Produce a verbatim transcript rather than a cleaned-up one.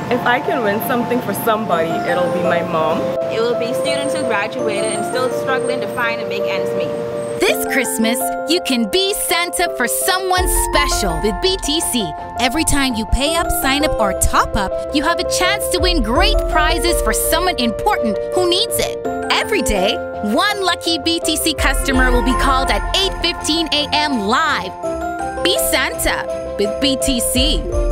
If I can win something for somebody, it'll be my mom. It will be students who graduated and still struggling to find and make ends meet. This Christmas, you can be Santa for someone special with B T C. Every time you pay up, sign up, or top up, you have a chance to win great prizes for someone important who needs it. Every day, one lucky B T C customer will be called at eight fifteen a m live. Be Santa with B T C.